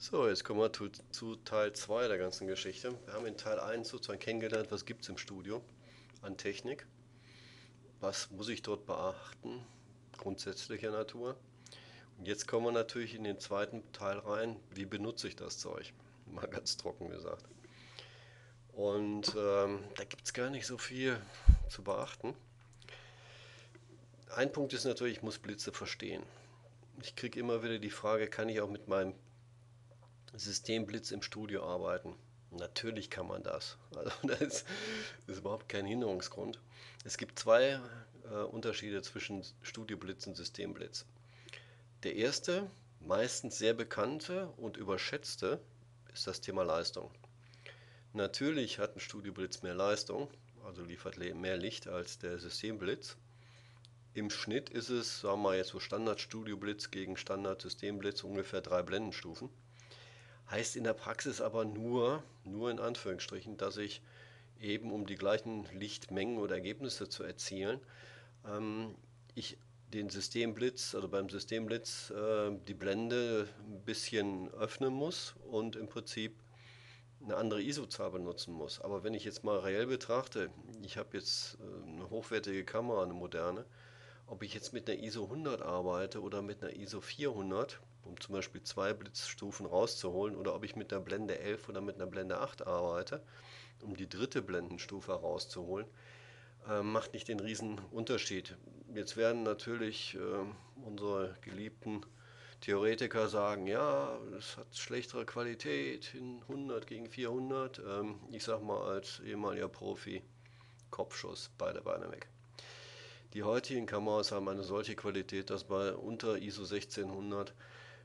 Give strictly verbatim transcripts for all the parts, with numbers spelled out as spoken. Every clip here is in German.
So, jetzt kommen wir zu, zu Teil zwei der ganzen Geschichte. Wir haben in Teil eins sozusagen kennengelernt, was gibt es im Studio an Technik, was muss ich dort beachten, grundsätzlicher Natur. Und jetzt kommen wir natürlich in den zweiten Teil rein, wie benutze ich das Zeug, mal ganz trocken gesagt. Und ähm, da gibt es gar nicht so viel zu beachten. Ein Punkt ist natürlich, ich muss Blitze verstehen. Ich kriege immer wieder die Frage, kann ich auch mit meinem Systemblitz im Studio arbeiten? Natürlich kann man das. Also das ist, das ist überhaupt kein Hinderungsgrund. Es gibt zwei äh, Unterschiede zwischen Studioblitz und Systemblitz. Der erste, meistens sehr bekannte und überschätzte, ist das Thema Leistung. Natürlich hat ein Studioblitz mehr Leistung, also liefert mehr Licht als der Systemblitz. Im Schnitt ist es, sagen wir mal jetzt so Standard-Studioblitz gegen Standard-Systemblitz ungefähr drei Blendenstufen. Heißt in der Praxis aber nur, nur in Anführungsstrichen, dass ich eben um die gleichen Lichtmengen oder Ergebnisse zu erzielen, ähm, ich den Systemblitz, also beim Systemblitz äh, die Blende ein bisschen öffnen muss und im Prinzip eine andere I S O-Zahl benutzen muss. Aber wenn ich jetzt mal reell betrachte, ich habe jetzt äh, eine hochwertige Kamera, eine moderne, ob ich jetzt mit einer I S O hundert arbeite oder mit einer I S O vierhundert, um zum Beispiel zwei Blitzstufen rauszuholen, oder ob ich mit einer Blende elf oder mit einer Blende acht arbeite, um die dritte Blendenstufe rauszuholen, äh, macht nicht den riesen Unterschied. Jetzt werden natürlich äh, unsere geliebten Theoretiker sagen, ja, es hat schlechtere Qualität in hundert gegen vierhundert. Ähm, ich sag mal als ehemaliger Profi, Kopfschuss, beide Beine weg. Die heutigen Kameras haben eine solche Qualität, dass bei unter I S O sechzehnhundert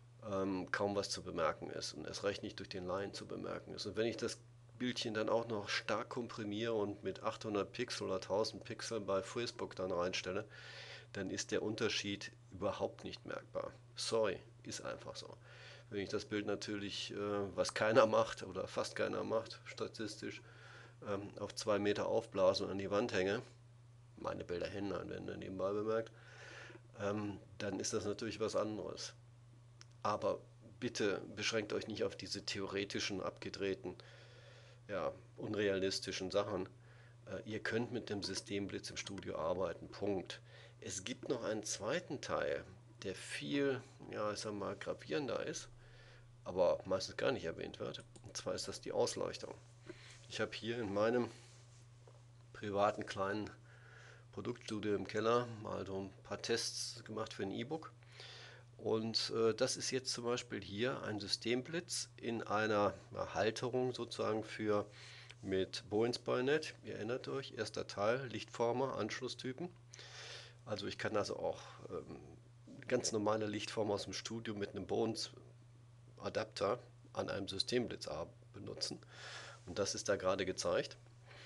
ähm, kaum was zu bemerken ist und erst recht nicht durch den Laien zu bemerken ist. Und wenn ich das Bildchen dann auch noch stark komprimiere und mit achthundert Pixel oder tausend Pixel bei Facebook dann reinstelle, dann ist der Unterschied überhaupt nicht merkbar. Sorry, ist einfach so. Wenn ich das Bild natürlich, äh, was keiner macht oder fast keiner macht, statistisch, ähm, auf zwei Meter aufblasen und an die Wand hänge, meine Bilder Handyeinwände nebenbei bemerkt, ähm, dann ist das natürlich was anderes. Aber bitte beschränkt euch nicht auf diese theoretischen, abgedrehten, ja, unrealistischen Sachen. Äh, ihr könnt mit dem Systemblitz im Studio arbeiten. Punkt. Es gibt noch einen zweiten Teil, der viel, ja, ich sag mal, gravierender ist, aber meistens gar nicht erwähnt wird. Und zwar ist das die Ausleuchtung. Ich habe hier in meinem privaten kleinen Produktstudio im Keller mal so ein paar Tests gemacht für ein E-Book. Und äh, das ist jetzt zum Beispiel hier ein Systemblitz in einer ja, Halterung sozusagen für mit Bowens Bajonett. Ihr erinnert euch, erster Teil, Lichtformer, Anschlusstypen. Also ich kann also auch ähm, ganz normale Lichtformer aus dem Studio mit einem Bowens Adapter an einem Systemblitz benutzen. Und das ist da gerade gezeigt.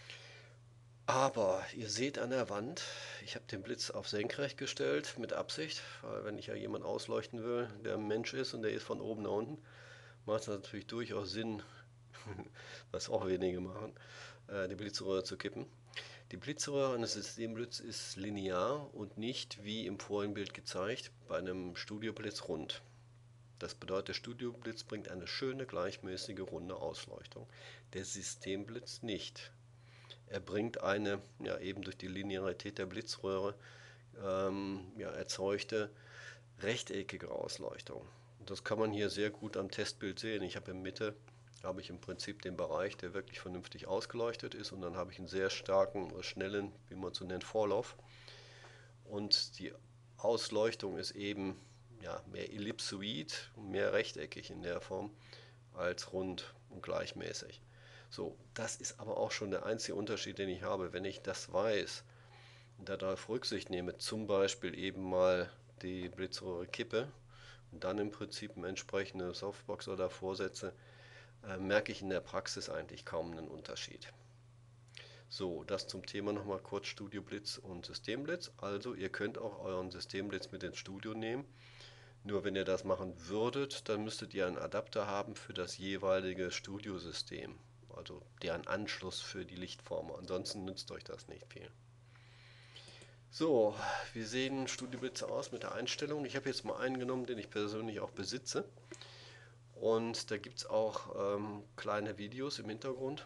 Aber ihr seht an der Wand, ich habe den Blitz auf senkrecht gestellt, mit Absicht, weil wenn ich ja jemanden ausleuchten will, der ein Mensch ist und der ist von oben nach unten, macht es natürlich durchaus Sinn, was auch wenige machen, äh, die Blitzröhre zu kippen. Die Blitzröhre eines Systemblitz ist linear und nicht, wie im vorigen Bild gezeigt, bei einem Studioblitz rund. Das bedeutet, der Studioblitz bringt eine schöne, gleichmäßige, runde Ausleuchtung. Der Systemblitz nicht. Er bringt eine, ja eben durch die Linearität der Blitzröhre ähm, ja, erzeugte rechteckige Ausleuchtung. Und das kann man hier sehr gut am Testbild sehen. Ich habe in Mitte habe ich im Prinzip den Bereich, der wirklich vernünftig ausgeleuchtet ist, und dann habe ich einen sehr starken, schnellen, wie man so nennt, Vorlauf. Und die Ausleuchtung ist eben ja, mehr ellipsoid, mehr rechteckig in der Form als rund und gleichmäßig. So, das ist aber auch schon der einzige Unterschied, den ich habe. Wenn ich das weiß und darauf Rücksicht nehme, zum Beispiel eben mal die Blitzrohre kippe und dann im Prinzip eine entsprechende Softbox oder vorsetze, äh, merke ich in der Praxis eigentlich kaum einen Unterschied. So, das zum Thema nochmal kurz Studio Blitz und Systemblitz. Also ihr könnt auch euren Systemblitz mit ins Studio nehmen. Nur wenn ihr das machen würdet, dann müsstet ihr einen Adapter haben für das jeweilige Studiosystem. Also deren Anschluss für die Lichtformer. Ansonsten nützt euch das nicht viel. So, wie sehen Studioblitze aus mit der Einstellung? Ich habe jetzt mal einen genommen, den ich persönlich auch besitze. Und da gibt es auch ähm, kleine Videos im Hintergrund,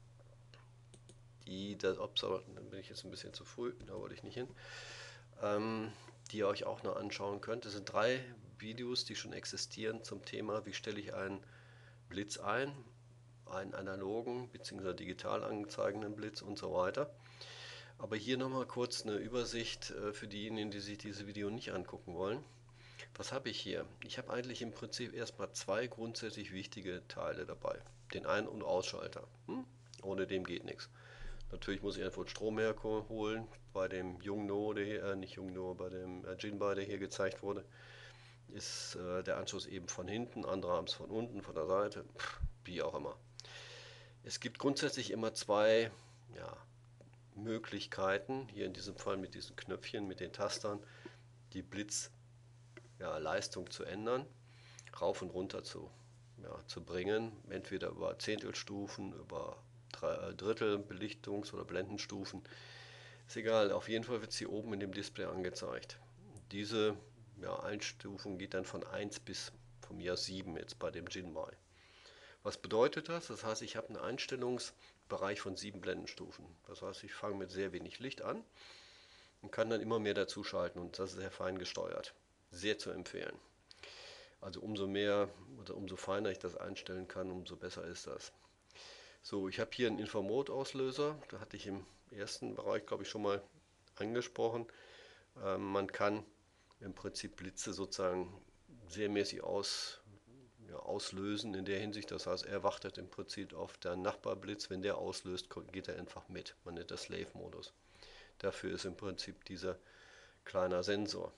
die das, ups, da bin ich jetzt ein bisschen zu früh, da wollte ich nicht hin, ähm, die ihr euch auch noch anschauen könnt. Es sind drei Videos, die schon existieren zum Thema, wie stelle ich einen Blitz ein, einen analogen bzw. digital angezeigenden Blitz und so weiter. Aber hier nochmal kurz eine Übersicht äh, für diejenigen, die sich diese Video nicht angucken wollen. Was habe ich hier? Ich habe eigentlich im Prinzip erstmal zwei grundsätzlich wichtige Teile dabei. Den Ein- und Ausschalter. Hm? Ohne dem geht nichts. Natürlich muss ich einfach Strom herholen. Bei dem Yongnuo, der, äh, nicht Yongnuo, bei dem äh, Jinbei, der hier gezeigt wurde, ist äh, der Anschluss eben von hinten, andere haben es von unten, von der Seite, pff, wie auch immer. Es gibt grundsätzlich immer zwei ja, Möglichkeiten, hier in diesem Fall mit diesen Knöpfchen, mit den Tastern, die Blitzleistung ja, zu ändern, rauf und runter zu, ja, zu bringen, entweder über Zehntelstufen, über Drittel Belichtungs- oder Blendenstufen. Ist egal, auf jeden Fall wird sie oben in dem Display angezeigt. Diese ja, Einstufung geht dann von eins bis von mir sieben jetzt bei dem Jinbei. Was bedeutet das? Das heißt, ich habe einen Einstellungsbereich von sieben Blendenstufen. Das heißt, ich fange mit sehr wenig Licht an und kann dann immer mehr dazu schalten und das ist sehr fein gesteuert. Sehr zu empfehlen. Also umso mehr oder umso feiner ich das einstellen kann, umso besser ist das. So, ich habe hier einen Infrarot-Auslöser. Da hatte ich im ersten Bereich, glaube ich, schon mal angesprochen. Ähm, man kann im Prinzip Blitze sozusagen sehr mäßig aus, ja, auslösen in der Hinsicht. Das heißt, er wartet im Prinzip auf den Nachbarblitz. Wenn der auslöst, geht er einfach mit. Man nennt das Slave-Modus. Dafür ist im Prinzip dieser kleiner Sensor.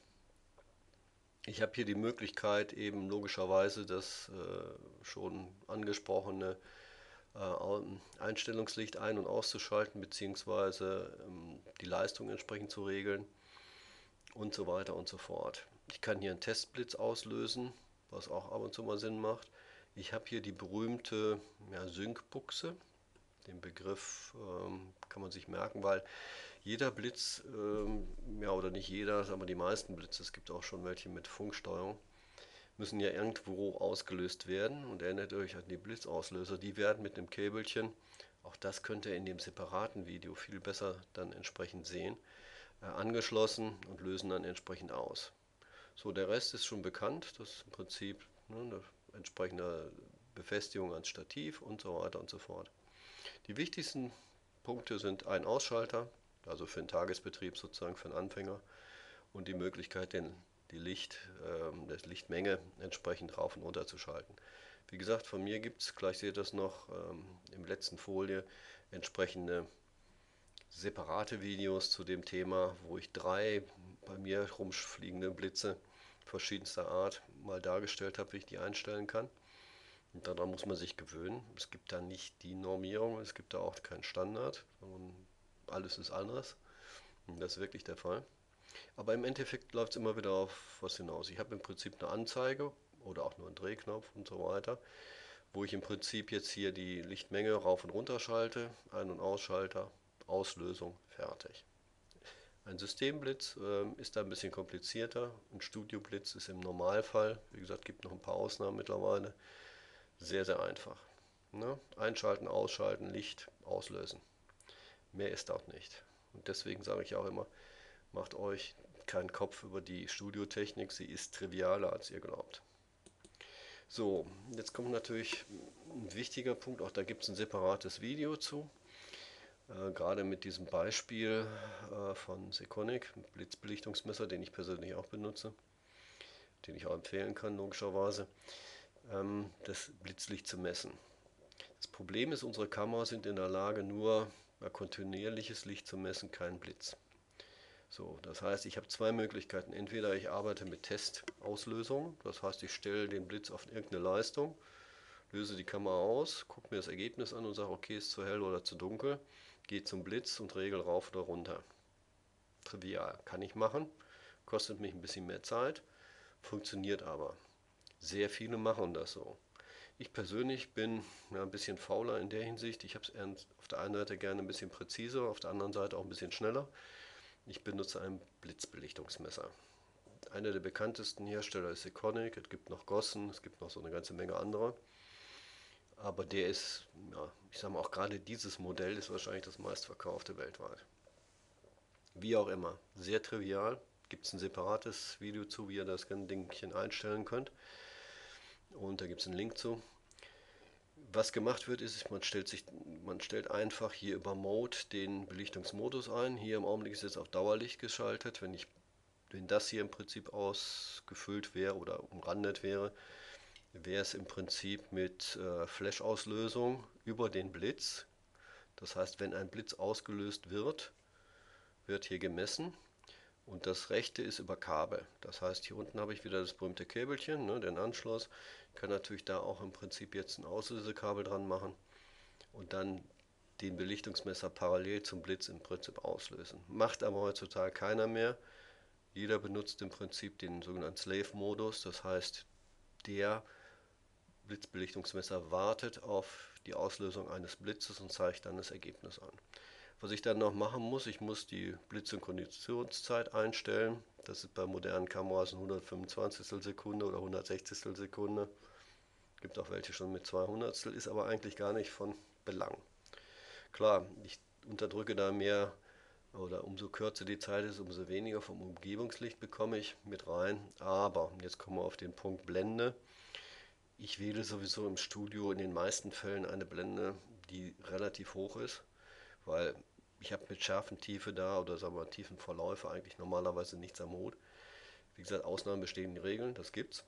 Ich habe hier die Möglichkeit, eben logischerweise das äh, schon angesprochene äh, Einstellungslicht ein- und auszuschalten, beziehungsweise ähm, die Leistung entsprechend zu regeln und so weiter und so fort. Ich kann hier einen Testblitz auslösen, was auch ab und zu mal Sinn macht. Ich habe hier die berühmte ja, Sync-Buchse. Den Begriff ähm, kann man sich merken, weil jeder Blitz, ähm, ja oder nicht jeder, aber die meisten Blitze, es gibt auch schon welche mit Funksteuerung, müssen ja irgendwo ausgelöst werden. Und erinnert euch an die Blitzauslöser, die werden mit einem Käbelchen, auch das könnt ihr in dem separaten Video viel besser dann entsprechend sehen, äh, angeschlossen und lösen dann entsprechend aus. So, der Rest ist schon bekannt, das ist im Prinzip ne, eine entsprechende Befestigung ans Stativ und so weiter und so fort. Die wichtigsten Punkte sind ein Ausschalter, also für den Tagesbetrieb sozusagen für einen Anfänger und die Möglichkeit, den, die Licht, ähm, das Lichtmenge entsprechend rauf und runter zu schalten. Wie gesagt, von mir gibt es, gleich seht ihr das noch ähm, im letzten Folie, entsprechende separate Videos zu dem Thema, wo ich drei bei mir rumfliegende Blitze verschiedenster Art mal dargestellt habe, wie ich die einstellen kann. Und daran muss man sich gewöhnen. Es gibt da nicht die Normierung, es gibt da auch keinen Standard, sondern alles ist anderes. Und das ist wirklich der Fall. Aber im Endeffekt läuft es immer wieder auf was hinaus. Ich habe im Prinzip eine Anzeige oder auch nur einen Drehknopf und so weiter, wo ich im Prinzip jetzt hier die Lichtmenge rauf und runter schalte, Ein- und Ausschalter, Auslösung, fertig. Ein Systemblitz äh, ist da ein bisschen komplizierter. Ein Studioblitz ist im Normalfall, wie gesagt, gibt noch ein paar Ausnahmen mittlerweile, sehr, sehr einfach. Ne? Einschalten, ausschalten, Licht, auslösen. Mehr ist auch nicht. Und deswegen sage ich auch immer, macht euch keinen Kopf über die Studiotechnik, sie ist trivialer, als ihr glaubt. So, jetzt kommt natürlich ein wichtiger Punkt, auch da gibt es ein separates Video zu. Äh, gerade mit diesem Beispiel äh, von Sekonic, Blitzbelichtungsmesser, den ich persönlich auch benutze, den ich auch empfehlen kann, logischerweise, ähm, das Blitzlicht zu messen. Das Problem ist, unsere Kameras sind in der Lage, nur ja, kontinuierliches Licht zu messen, keinen Blitz. So, das heißt, ich habe zwei Möglichkeiten. Entweder ich arbeite mit Testauslösung, das heißt, ich stelle den Blitz auf irgendeine Leistung, löse die Kamera aus, gucke mir das Ergebnis an und sage, okay, ist zu hell oder zu dunkel, gehe zum Blitz und regel rauf oder runter. Trivial, kann ich machen, kostet mich ein bisschen mehr Zeit, funktioniert aber. Sehr viele machen das so. Ich persönlich bin ja, ein bisschen fauler in der Hinsicht. Ich habe es auf der einen Seite gerne ein bisschen präziser, auf der anderen Seite auch ein bisschen schneller. Ich benutze ein Blitzbelichtungsmesser. Einer der bekanntesten Hersteller ist Econic, es gibt noch Gossen, es gibt noch so eine ganze Menge anderer. Aber der ist, ja, ich sage mal, auch gerade dieses Modell ist wahrscheinlich das meistverkaufte weltweit. Wie auch immer, sehr trivial. Gibt es ein separates Video zu, wie ihr das ganze Dingchen einstellen könnt. Und da gibt es einen Link zu. Was gemacht wird, ist, man stellt, sich, man stellt einfach hier über Mode den Belichtungsmodus ein. Hier im Augenblick ist jetzt auf Dauerlicht geschaltet. Wenn, ich, wenn das hier im Prinzip ausgefüllt wäre oder umrandet wäre, wäre es im Prinzip mit äh, Flash-Auslösung über den Blitz. Das heißt, wenn ein Blitz ausgelöst wird, wird hier gemessen. Und das rechte ist über Kabel. Das heißt, hier unten habe ich wieder das berühmte Käbelchen, ne, den Anschluss. Ich kann natürlich da auch im Prinzip jetzt ein Auslösekabel dran machen und dann den Belichtungsmesser parallel zum Blitz im Prinzip auslösen. Macht aber heutzutage keiner mehr. Jeder benutzt im Prinzip den sogenannten Slave-Modus. Das heißt, der Blitzbelichtungsmesser wartet auf die Auslösung eines Blitzes und zeigt dann das Ergebnis an. Was ich dann noch machen muss, ich muss die Blitzsynchronisationszeit einstellen. Das ist bei modernen Kameras ein hundertfünfundzwanzig Sekunde oder hundertsechzig Sekunde. Gibt auch welche schon mit zweihundert, ist aber eigentlich gar nicht von Belang. Klar, ich unterdrücke da mehr oder umso kürzer die Zeit ist, umso weniger vom Umgebungslicht bekomme ich mit rein. Aber jetzt kommen wir auf den Punkt Blende. Ich wähle sowieso im Studio in den meisten Fällen eine Blende, die relativ hoch ist, weil ich habe mit scharfen Tiefe da oder sagen wir tiefen Verläufe eigentlich normalerweise nichts am Hut. Wie gesagt, Ausnahmen bestehen die Regeln, das gibt's.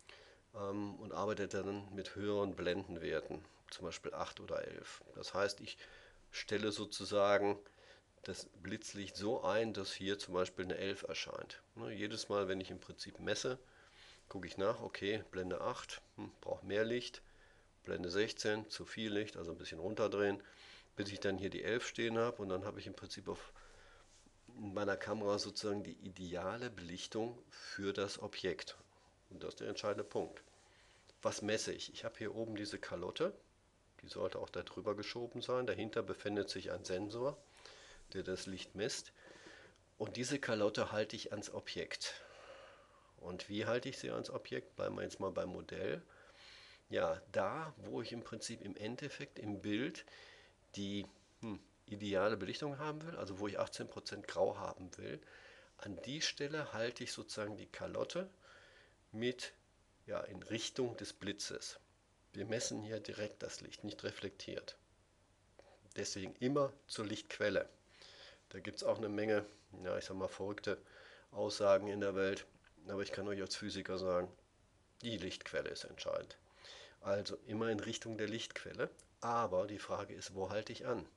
Ähm, und arbeite dann mit höheren Blendenwerten, zum Beispiel acht oder elf. Das heißt, ich stelle sozusagen das Blitzlicht so ein, dass hier zum Beispiel eine elf erscheint. Ne, jedes Mal, wenn ich im Prinzip messe, gucke ich nach, okay, Blende acht, hm, braucht mehr Licht, Blende sechzehn, zu viel Licht, also ein bisschen runterdrehen, bis ich dann hier die elf stehen habe und dann habe ich im Prinzip auf meiner Kamera sozusagen die ideale Belichtung für das Objekt. Und das ist der entscheidende Punkt. Was messe ich? Ich habe hier oben diese Kalotte, die sollte auch da drüber geschoben sein. Dahinter befindet sich ein Sensor, der das Licht misst. Und diese Kalotte halte ich ans Objekt. Und wie halte ich sie ans Objekt? Bleiben wir jetzt mal beim Modell. Ja, da, wo ich im Prinzip im Endeffekt im Bild die hm, ideale Belichtung haben will, also wo ich achtzehn Prozent Grau haben will, an die Stelle halte ich sozusagen die Kalotte mit, ja, in Richtung des Blitzes. Wir messen hier direkt das Licht, nicht reflektiert. Deswegen immer zur Lichtquelle. Da gibt es auch eine Menge, ja, ich sag mal, verrückte Aussagen in der Welt, aber ich kann euch als Physiker sagen, die Lichtquelle ist entscheidend. Also immer in Richtung der Lichtquelle, aber die Frage ist, wo halte ich an?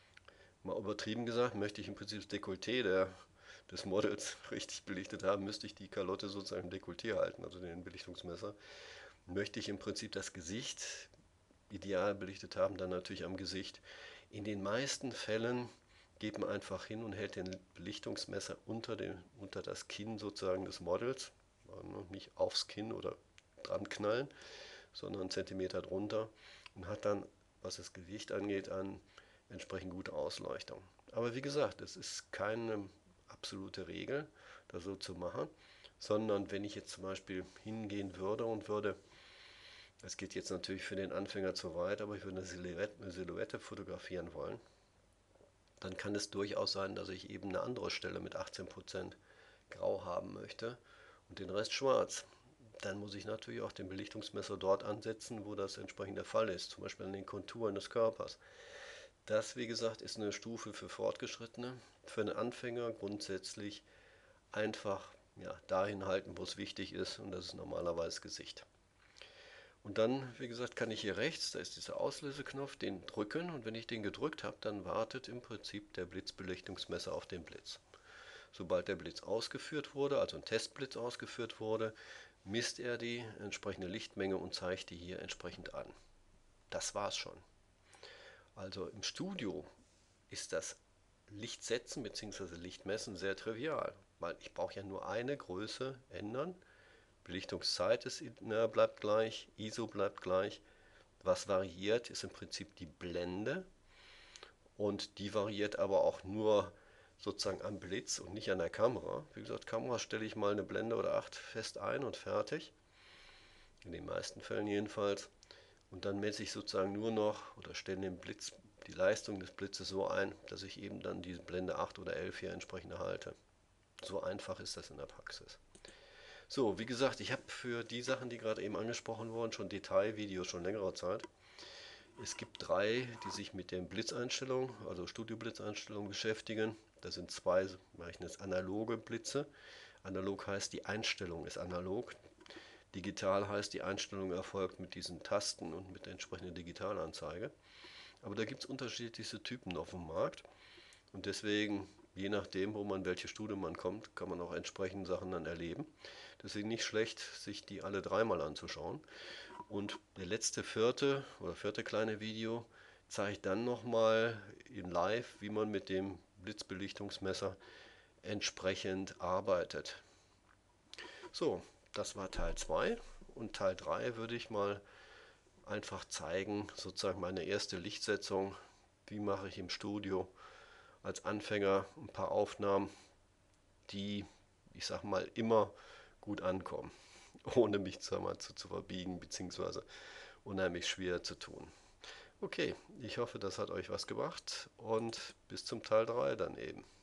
Mal übertrieben gesagt, möchte ich im Prinzip das Dekolleté der, des Models richtig belichtet haben, müsste ich die Kalotte sozusagen im Dekolleté halten, also den Belichtungsmesser. Möchte ich im Prinzip das Gesicht ideal belichtet haben, dann natürlich am Gesicht. In den meisten Fällen geht man einfach hin und hält den Belichtungsmesser unter, den, unter das Kinn sozusagen des Models, nicht aufs Kinn oder dran knallen, sondern einen Zentimeter drunter und hat dann, was das Gewicht angeht, an entsprechend gute Ausleuchtung. Aber wie gesagt, es ist keine absolute Regel, das so zu machen, sondern wenn ich jetzt zum Beispiel hingehen würde und würde, das geht jetzt natürlich für den Anfänger zu weit, aber ich würde eine Silhouette, eine Silhouette fotografieren wollen, dann kann es durchaus sein, dass ich eben eine andere Stelle mit achtzehn Prozent Grau haben möchte und den Rest schwarz. Dann muss ich natürlich auch den Belichtungsmesser dort ansetzen, wo das entsprechend der Fall ist, zum Beispiel an den Konturen des Körpers. Das, wie gesagt, ist eine Stufe für Fortgeschrittene. Für einen Anfänger grundsätzlich einfach, ja, dahin halten, wo es wichtig ist, und das ist normalerweise das Gesicht. Und dann, wie gesagt, kann ich hier rechts, da ist dieser Auslöseknopf, den drücken, und wenn ich den gedrückt habe, dann wartet im Prinzip der Blitzbelichtungsmesser auf den Blitz. Sobald der Blitz ausgeführt wurde, also ein Testblitz ausgeführt wurde, misst er die entsprechende Lichtmenge und zeigt die hier entsprechend an. Das war's schon. Also im Studio ist das Lichtsetzen bzw. Lichtmessen sehr trivial, weil ich brauche ja nur eine Größe ändern. Belichtungszeit ist, na, bleibt gleich, I S O bleibt gleich. Was variiert, ist im Prinzip die Blende, und die variiert aber auch nur sozusagen am Blitz und nicht an der Kamera. Wie gesagt, Kamera stelle ich mal eine Blende oder acht fest ein und fertig. In den meisten Fällen jedenfalls. Und dann messe ich sozusagen nur noch oder stelle den Blitz, die Leistung des Blitzes so ein, dass ich eben dann diese Blende acht oder elf hier entsprechend erhalte. So einfach ist das in der Praxis. So, wie gesagt, ich habe für die Sachen, die gerade eben angesprochen wurden, schon Detailvideos schon längere Zeit. Es gibt drei, die sich mit den Blitzeinstellungen, also Studio-Blitzeinstellungen beschäftigen. Das sind zwei, mache ich jetzt analoge Blitze. Analog heißt, die Einstellung ist analog. Digital heißt, die Einstellung erfolgt mit diesen Tasten und mit der entsprechenden Digitalanzeige. Aber da gibt es unterschiedlichste Typen auf dem Markt. Und deswegen, je nachdem, wo man, welche Studie man kommt, kann man auch entsprechende Sachen dann erleben. Deswegen nicht schlecht, sich die alle dreimal anzuschauen. Und der letzte vierte oder vierte kleine Video zeigt dann nochmal in Live, wie man mit dem Blitzbelichtungsmesser entsprechend arbeitet. So, das war Teil zwei und Teil drei würde ich mal einfach zeigen, sozusagen meine erste Lichtsetzung, wie mache ich im Studio als Anfänger ein paar Aufnahmen, die, ich sag mal, immer gut ankommen, ohne mich sag mal, zu, zu verbiegen bzw. unheimlich schwer zu tun. Okay, ich hoffe, das hat euch was gebracht und bis zum Teil drei dann eben.